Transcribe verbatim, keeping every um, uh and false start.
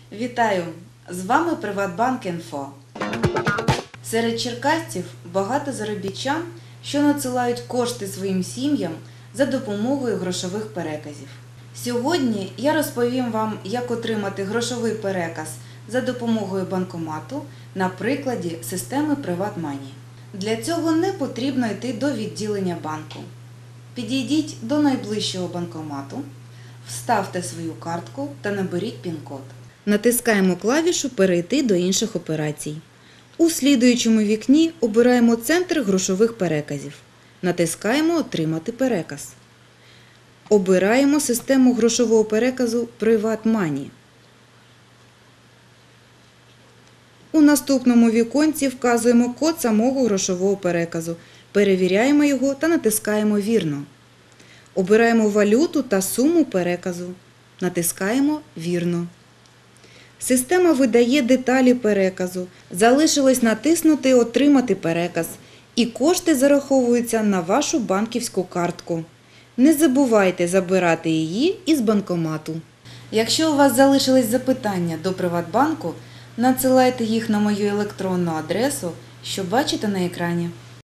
Вітаю! З вами Приватбанк Інфо. Серед черкасців багато заробітчан, що надсилають кошти своїм сім'ям за допомогою грошових переказів. Сьогодні я розповім вам, як отримати грошовий переказ за допомогою банкомату на прикладі системи PrivatMoney. Для цього не потрібно йти до відділення банку. Підійдіть до найближчого банкомату, вставте свою картку та наберіть пін-код. Натискаємо клавішу «Перейти до інших операцій». У слідуючому вікні обираємо центр грошових переказів. Натискаємо «Отримати переказ». Обираємо систему грошового переказу PrivatMoney. У наступному віконці вказуємо код самого грошового переказу, перевіряємо його та натискаємо «Вірно». Обираємо валюту та суму переказу. Натискаємо «Вірно». Система видає деталі переказу. Залишилось натиснути «Отримати переказ» і кошти зараховуються на вашу банківську картку. Не забувайте забирати її із банкомату. Якщо у вас залишились запитання до Приватбанку, надсилайте їх на мою електронну адресу, що бачите на екрані.